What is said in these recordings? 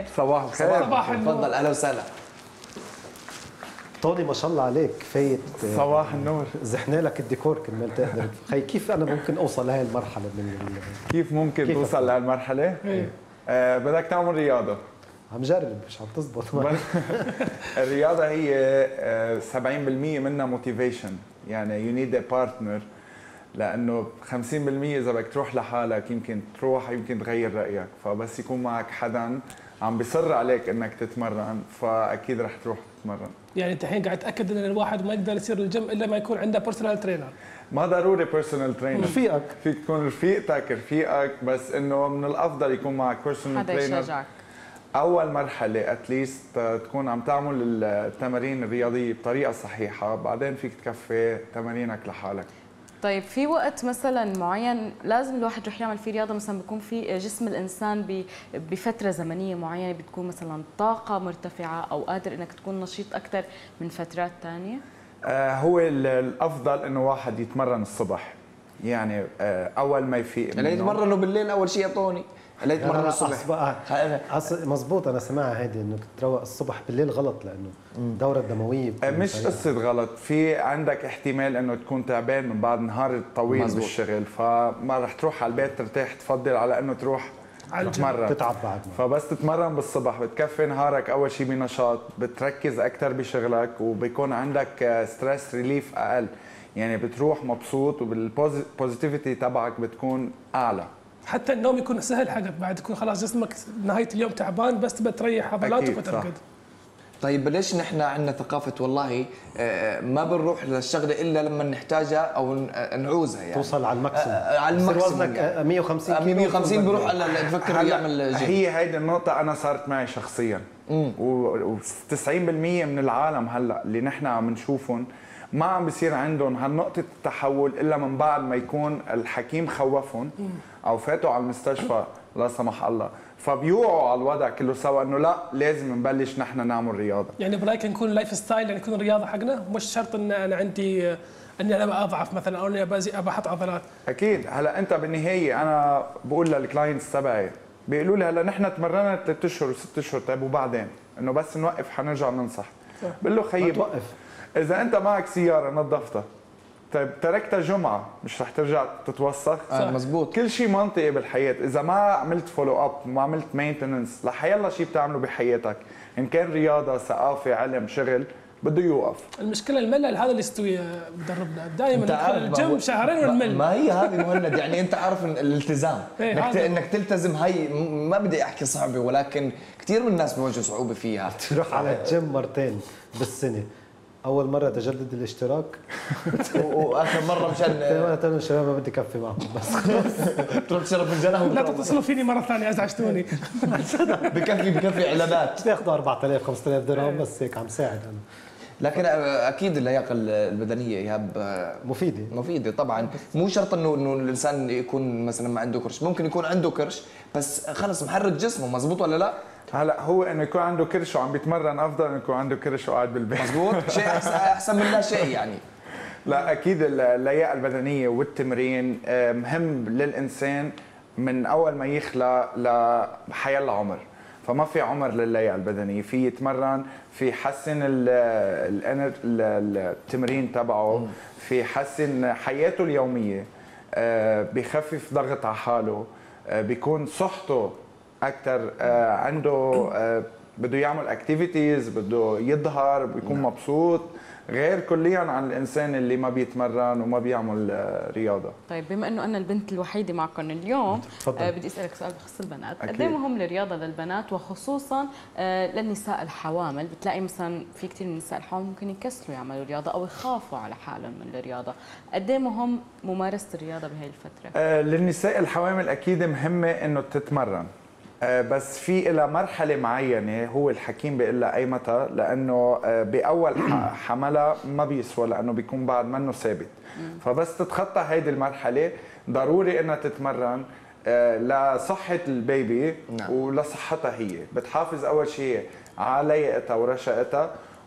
الخير. صباح الخير. صباح النور. تفضل، اهلا وسهلا. طوني ما شاء الله عليك فايت. صباح النور. زحنا لك الديكور كرمال تقدر. خي كيف انا ممكن اوصل لهي المرحله كيف ممكن كيف توصل لهالمرحله؟ بدك تعمل رياضه. عم جرب مش عم تزبط. الرياضه هي 70% منها موتيفيشن، يعني يو نيد ا بارتنر، لانه 50% اذا بدك تروح لحالك يمكن تروح يمكن تغير رايك، فبس يكون معك حدا عم بيصر عليك انك تتمرن فاكيد رح تروح تتمرن. يعني انت الحين قاعد تاكد ان الواحد ما يقدر يصير الجيم الا ما يكون عنده بيرسونال ترينر. ما ضروري بيرسونال ترينر، رفيقك فيك تكون رفيقك، بس انه من الافضل يكون معك بيرسونال ترينر. حدا يشجعك. اول مرحله اتليست تكون عم تعمل التمارين الرياضيه بطريقه صحيحه، بعدين فيك تكفي تمارينك لحالك. طيب في وقت مثلا معين لازم الواحد يروح يعمل فيه رياضه، مثلا بيكون في جسم الانسان بفتره زمنيه معينه بتكون مثلا طاقه مرتفعه او قادر انك تكون نشيط اكثر من فترات ثانيه؟ هو الافضل انه واحد يتمرن الصبح، يعني اول ما يفيق. اللي يتمرنوا بالليل اول شيء يا طوني، اللي يتمرنوا الصبح. مزبوط. انا سمعها هيدي انك تروق الصبح، بالليل غلط لانه الدوره الدمويه مش قصه غلط، في عندك احتمال انه تكون تعبان من بعد نهار طويل بالشغل، فما رح تروح على البيت ترتاح، تفضل على انه تروح تتمرن، تتعب بعد ما. فبس تتمرن بالصبح بتكفي نهارك اول شيء بنشاط، بتركز اكثر بشغلك وبيكون عندك ستريس ريليف اقل، يعني بتروح مبسوط وبالبوزيتيفيتي تبعك بتكون اعلى. حتى النوم يكون سهل حقك بعد، تكون خلاص جسمك نهايه اليوم تعبان بس تبى تريح عضلاتك وترقد. طيب ليش نحن عندنا ثقافه والله ما بنروح للشغله الا لما نحتاجها او نعوزها، يعني توصل على الماكسيموم. على الماكسيموم وزنك يعني 150 كيلو 150 بروح على تفكر يعمل جيم. هي هيدي النقطة أنا صارت معي شخصيا، و90% من العالم هلا اللي نحن عم نشوفهم ما عم بيصير عندهم هالنقطة التحول إلا من بعد ما يكون الحكيم خوفهم أو فاتوا على المستشفى لا سمح الله، فبيوعوا على الوضع كله سوا انه لا لازم نبلش نحن نعمل رياضه. يعني برايك نكون لايف ستايل، يعني يكون الرياضه حقنا، مش شرط ان انا عندي اني انا اضعف مثلا او اني ابى احط عضلات. اكيد. هلا انت بالنهايه انا بقول للكلاينتس تبعي بيقولوا لي هلا نحن تمرنا 3 اشهر و6 اشهر، طيب وبعدين انه بس نوقف حنرجع ننصح. بقول له خيي توقف، اذا انت معك سياره نظفتها، طيب تركتها جمعه مش رح ترجع تتوسخ؟ مزبوط. كل شيء منطقي بالحياه، اذا ما عملت فولو اب ما عملت مينتننس لحيالله شيء بتعمله بحياتك، ان كان رياضه ثقافه علم شغل بده يوقف. المشكله الملل، هذا اللي يستوي بدربنا دائما ندخل الجيم شهرين ونمل. ما هي هذه مهند، يعني انت عارف الالتزام انك تلتزم، هي ما بدي احكي صعبه ولكن كثير من الناس بيواجهوا صعوبه فيها. تروح على الجيم مرتين بالسنه، اول مره تجدد الاشتراك واخر مره مشان انا الشباب ما بدي كفي معكم بس تروح تشرب فنجانه لا تتصلوا فيني مره ثانيه ازعجتوني. بكفي اعلانات تاخذوا 4000 5000 درهم بس هيك عم ساعد انا. لكن اكيد اللياقه البدنيه ايهاب مفيده طبعا. مو شرط انه الانسان يكون مثلا ما عنده كرش، ممكن يكون عنده كرش بس خلص محرك جسمه، مزبوط ولا لا؟ هلا هو انه يكون عنده كرش وعم بيتمرن افضل انه يكون عنده كرش وقاعد بالبيت. مزبوط. شيء احسن من لا شيء يعني. لا اكيد اللياقه البدنيه والتمرين مهم للانسان من اول ما يخلق لحيال عمر، فما في عمر للياقه البدنيه، في يتمرن، في يحسن التمرين تبعه، في يحسن حياته اليوميه، بخفف ضغط على حاله، بيكون صحته اكثر، عنده بده يعمل اكتيفيتيز، بده يظهر، بيكون مبسوط، غير كليا عن الانسان اللي ما بيتمرن وما بيعمل رياضه. طيب بما انه انا البنت الوحيده معكم اليوم، بدي اسالك سؤال بخص البنات، قد ايه مهم الرياضه للبنات وخصوصا للنساء الحوامل؟ بتلاقي مثلا في كثير من النساء الحوامل ممكن يكسلوا يعملوا رياضه او يخافوا على حالهم من الرياضه، قد ايه مهم ممارسه الرياضه بهي الفتره؟ للنساء الحوامل اكيد مهمه انه تتمرن، بس في إلى مرحلة معينة هو الحكيم بيقول لها أي متى، لأنه بأول حملة ما بيسوى لأنه بيكون بعد منه ثابت، فبس تتخطى هيدي المرحلة ضروري إنها تتمرن لصحة البيبي ولصحتها هي، بتحافظ أول شيء على لياقتها ورشاقتها،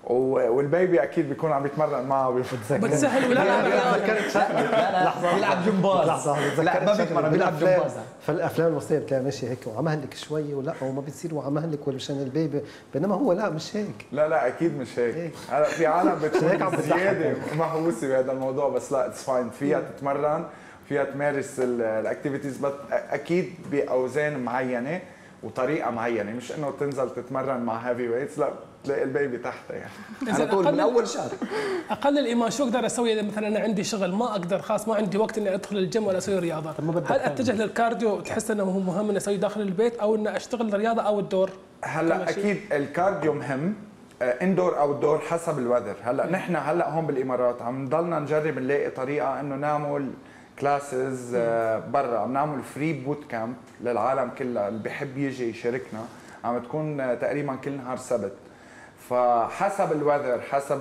والبيبي اكيد بيكون عم يتمرن معه بتسهل ولا لا لحظه بيلعب جمباز. لحظه لا ما بيتمرن بيلعب جمباز. فالافلام المصريه بتلاقي ماشي هيك وعم هلك شوي ولا وما بتصير وعم هلك ولا مشان البيبي، بينما هو لا مش هيك. لا اكيد مش هيك. هلا في عالم بتكون زياده مهووسه بهذا الموضوع، بس لا اتس فاين، فيها تتمرن، فيها تمارس الاكتيفيتيز، بس اكيد باوزان معينه وطريقه معينه، مش انه تنزل تتمرن مع هيفي ويتس، لا تلاقي البيبي تحتها يعني على طول من اول شهر. اقل الايمان شو اقدر اسوي اذا مثلا انا عندي شغل ما اقدر، خلاص ما عندي وقت اني ادخل الجيم ولا اسوي رياضه، هل اتجه للكارديو تحس انه هو مهم اني اسوي داخل البيت او اني اشتغل رياضه او الدور؟ هلا اكيد الكارديو مهم، اندور او دور حسب الوذر. هلا نحن هلا هون بالامارات عم نضلنا نجرب نلاقي طريقه انه نعمل كلاسز برا، عم نعمل فري بوت كامب للعالم كلها اللي بحب يجي يشاركنا، عم تكون تقريبا كل نهار سبت. فحسب الوذر، حسب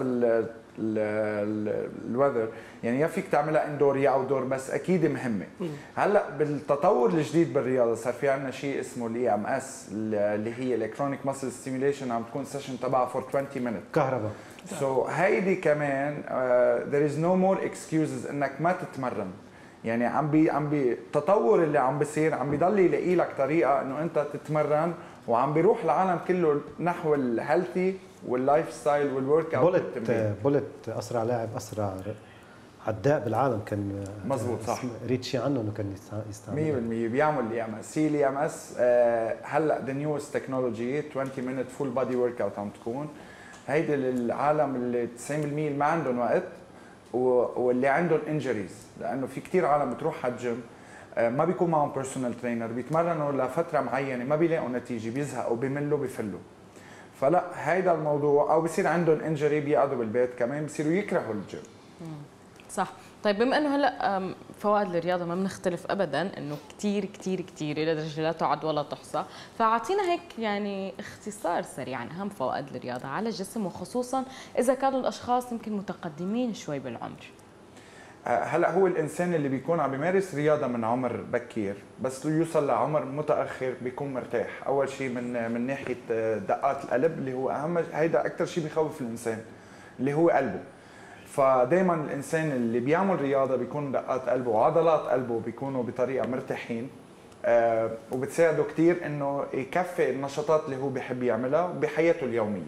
الوذر يعني يا فيك تعملها اندور يا اوت دور، بس اكيد مهمه. هلا بالتطور الجديد بالرياضه صار في عندنا شيء اسمه الاي ام اس اللي هي الكترونيك ماسل ستيميوليشن، عم تكون سيشن تبعها فور 20 مينت كهرباء. هيدي كمان there is no more excuses انك ما تتمرن. يعني عم التطور اللي عم بيصير عم بيضل يلاقي لك طريقه انه انت تتمرن، وعم بيروح العالم كله نحو الهيلثي واللايف ستايل والورك اوت. بولت اسرع لاعب، اسرع عداء بالعالم كان مزبوط صح، ريتشي عنه انه كان يستعمل 100% بيعمل الاي ام اس. هي الاي ام اس هلا ذا نيوست تكنولوجي 20 مينت فول بادي ورك اوت عم تكون. هيدي للعالم اللي 90% اللي ما عندهم وقت واللي عندهم انجريز، لانه في كثير عالم بتروح على الجيم ما بيكون معهم بيرسونال ترينر، بيتمرنوا لفتره معينه ما بيلاقوا نتيجه، بيزهقوا بيملوا بيفلوا. فلا هيدا الموضوع، او بصير عندهم انجري بيقعدوا بالبيت كمان بصيروا يكرهوا الجيم. صح. طيب بما انه هلا فوائد الرياضه ما بنختلف ابدا انه كثير كثير كثير الى درجه لا تعد ولا تحصى، فاعطينا هيك يعني اختصار سريع عن اهم فوائد الرياضه على الجسم، وخصوصا اذا كانوا الاشخاص يمكن متقدمين شوي بالعمر. هلا هو الانسان اللي بيكون عم بيمارس رياضه من عمر بكير بس يوصل لعمر متاخر بيكون مرتاح. اول شيء من ناحيه دقات القلب اللي هو اهم، هيدا اكثر شيء بيخوف الانسان اللي هو قلبه. فدائما الانسان اللي بيعمل رياضه بيكون دقات قلبه وعضلات قلبه بيكونوا بطريقه مرتاحين، وبتساعده كثير انه يكفي النشاطات اللي هو بيحب يعملها بحياته اليوميه.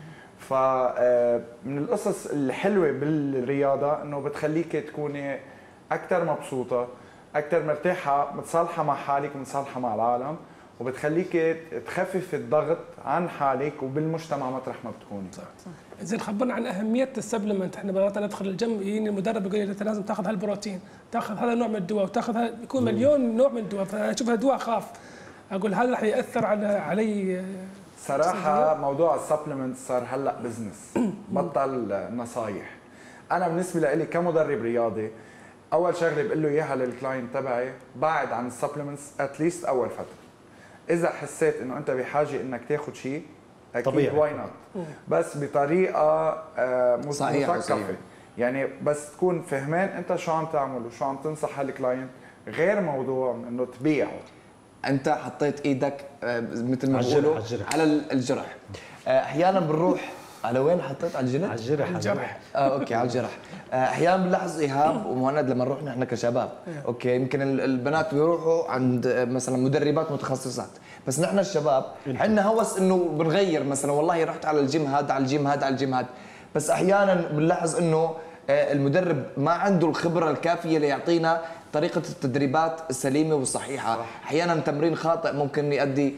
فمن القصص الحلوه بالرياضه انه بتخليك تكوني اكثر مبسوطه، اكثر مرتاحه، متصالحه مع حالك ومتصالحه مع العالم، وبتخليك تخفف الضغط عن حالك وبالمجتمع مطرح ما بتكوني. زين خبرنا عن اهميه السبلمنت. احنا مرات ندخل الجيم يجيني المدرب يقول لي انت لازم تاخذ هالبروتين، تاخذ هذا النوع من الدواء، وتاخذ يكون مليون نوع من الدواء، فاشوفها دواء اخاف، اقول هذا راح ياثر علي. صراحه موضوع السبلمنت صار هلا بزنس، بطل نصايح. انا بالنسبه لي كمدرب رياضي اول شغله بقول له اياها للكلاينت تبعي، بعد عن السبلمنتس اتليست اول فتره. اذا حسيت انه انت بحاجه انك تاخذ شيء اكيد واي نوت، بس بطريقه مثقفه، يعني بس تكون فهمان انت شو عم تعمل وشو عم تنصح هالكلاينت، غير موضوع انه تبيعه. انت حطيت ايدك مثل ما بيقولوا على الجرح. احيانا بنروح على وين حطيت؟ على الجلد؟ على الجرح. اوكي على الجرح. احيانا بنلاحظ ايهاب ومهند لما نروح نحن كشباب، اوكي يمكن البنات بيروحوا عند مثلا مدربات متخصصات، بس نحن الشباب عندنا هوس انه بنغير، مثلا والله رحت على الجيم هذا على الجيم هذا على الجيم هذا، بس احيانا بنلاحظ انه المدرب ما عنده الخبره الكافيه ليعطينا طريقه التدريبات السليمه والصحيحه. احيانا تمرين خاطئ ممكن يؤدي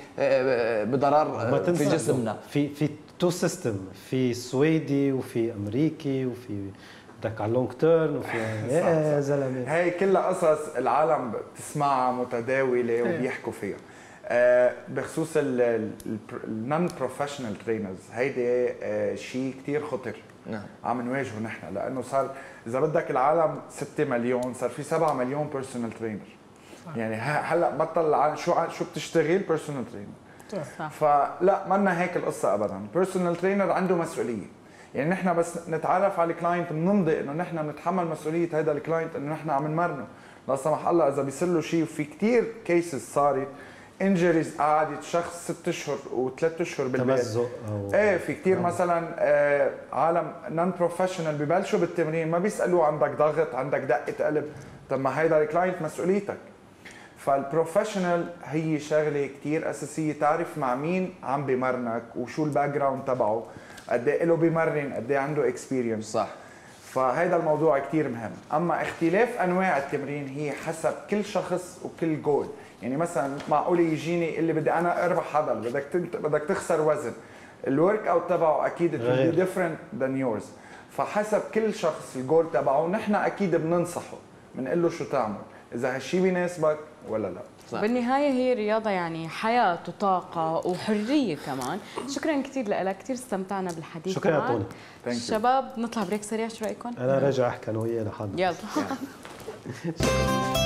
بضرر في جسمنا. في تو سيستم، في سويدي وفي امريكي وفي بدك على اللونج تيرن وفي يا زلمه. هي كلها قصص العالم بتسمعها متداوله وبيحكوا فيها. بخصوص النون بروفيشنال ترينرز، هيدي شيء كثير خطر. نعم. عم نواجهه نحن، لانه صار اذا بدك العالم 6 مليون، صار في 7 مليون بيرسونال ترينر. يعني هلا بطل العالم شو بتشتغل بيرسونال ترينر. فلا منا هيك القصه ابدا. بيرسونال ترينر عنده مسؤوليه، يعني نحن بس نتعرف على الكلاينت بنمضي انه نحن بنتحمل مسؤوليه هذا الكلاينت، انه نحن عم نمرنه لا سمح الله اذا بيصير له شيء. وفي كثير كيسز صارت انجريز قعدت شخص 6 اشهر و3 اشهر بالبيت. تمزق ايه في كثير مثلا عالم نون بروفيشنال ببلشوا بالتمرين ما بيسالوه عندك ضغط، عندك دقه قلب، طب ما هيدا الكلاينت مسؤوليتك. فالبروفيشنال هي شغله كثير اساسيه، تعرف مع مين عم بمرنك وشو الباك جراوند تبعه، قد ايه له بمرن، قد ايه عنده اكسبيرينس. صح. فهذا الموضوع كثير مهم. اما اختلاف انواع التمرين هي حسب كل شخص وكل جول. يعني مثلا معقول يجيني اللي بدي انا اربح عضل، بدك تخسر وزن، الورك اوت تبعه اكيد بده ديفرنت ذان يورز. فحسب كل شخص الجول تبعه، نحن اكيد بننصحه، بنقول له شو تعمل، اذا هالشيء بيناسبك ولا لا. صح. بالنهاية هي رياضة يعني حياة وطاقة وحرية كمان. شكرا كثير لك، كثير استمتعنا بالحديث. شكرا يا طوني. شباب نطلع بريك سريع، شو رأيكم؟ أنا راجع أحكي أنا وياه لحد. يلا.